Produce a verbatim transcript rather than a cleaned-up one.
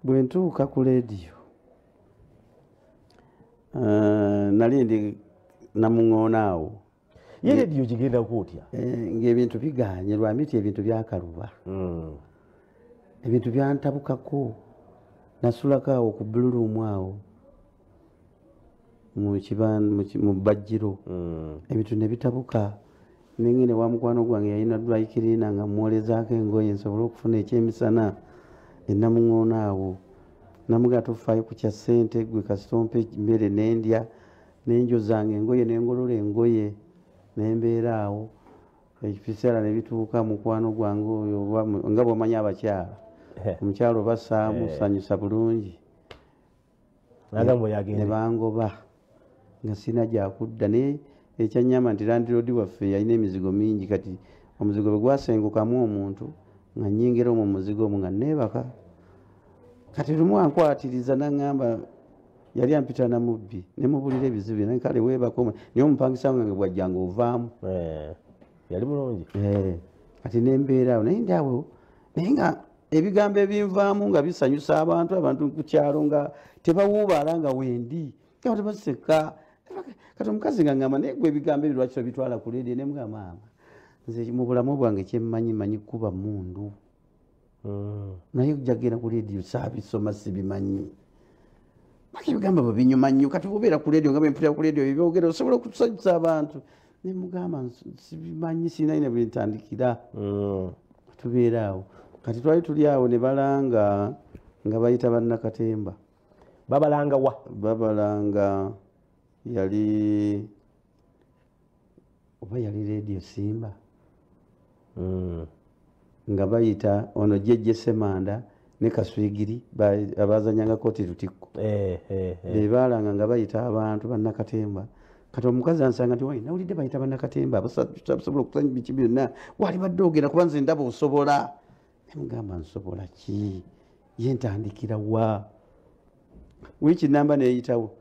bwe ntuuka ku leediyo uh, nali ndi namuŋoona awo ye leediyo kigenda kuotya eh, ng'ebintu biganye lwamiti ebintu byakaluba mm. ebintu byantabukako nasulako awo ku buluruumu awo mu bajjiro mm. ebintu ne bitabuka nengene wa mukwano gwange yalina dry cleaner nga mwolezaako engoye nsobole okufuna ekyemisana enamuŋoona awo namugaa tofaayo ku kya ssente gwe kasitompe mmere nendya nenjo zange engoye nengolola engoye nembeera awo ebiseera ne bituuka mukwano gwange oyo nga bw'omanyi abakyala omukyalo basaamu sanyusa bulungi ne bangoba nga sina gyakudda naye ekyanyama nti landiroodi waffe yalina emizigo mingi kati omuzigo bwe gwasengukamu omuntu nga nyingira omwo muzigo omwo nga neebaka kati lumu ankwatiriza naŋŋamba yali ampita na mubbi nemubulira ebizibu naye kale weebaka omwe naye omupangisa wange bwajjanga ovaamu yali mulungi kati nembeera awo naye ndi awo naye nga ebigambo ebinvaamu nga bisanyusa abantu abantu ku kyalo nga tebawuubaala nga wendi nga tebaseka kati omukazi nga ŋŋamba naye gwe ebigambo ebyo lwaki tobitwala ku leediyo ne mugamba maama nze mu bulamu bwange kyemmanyi manyi kuba mundu naye jagenda ku leediyo saabisoma sibimanyi baki ebigambo bwe binyuma nnyo kati obeera ku leediyo nga bempulira ku leediyo ebyogera osobola okusanyusa abantu ne mugamba sibimanyi sinaine bwe ntandikira tubeera awo kati twali tuli awo ne balanga nga bayita bannakatemba babalanga wa babalanga yali oba yali leediyo Simba mm. nga bayita ono Jejje Semanda ne Kaswigiri abazanyanga koti Lutikko eh, eh, eh. bebalanga nga bayita abantu bannakatemba kati omukazi ansanga nti wai nawulidde bayita bannakatemba abasobola okusanya biki byonna wali badde ogenda kuba nze ndaba osobola nemugamba nsobola ki ye ntandikira wa wiiki namba neyitawo